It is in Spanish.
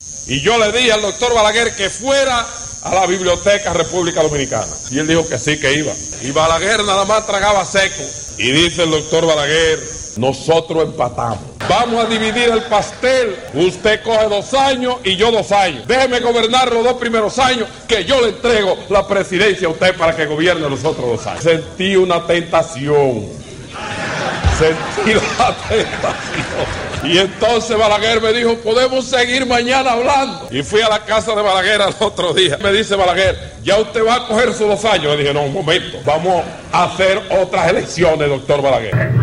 Y yo le dije al doctor Balaguer que fuera a la Biblioteca República Dominicana. Y él dijo que sí, que iba. Y Balaguer nada más tragaba seco. Y dice el doctor Balaguer, nosotros empatamos. Vamos a dividir el pastel. Usted coge 2 años y yo 2 años. Déjeme gobernar los 2 primeros años, que yo le entrego la presidencia a usted para que gobierne los otros 2 años. Sentí una tentación. Sentí la tentación. Y entonces Balaguer me dijo, podemos seguir mañana hablando. Y fui a la casa de Balaguer al otro día. Me dice Balaguer, ¿ya usted va a coger sus 2 años? Le dije, no, un momento. Vamos a hacer otras elecciones, doctor Balaguer.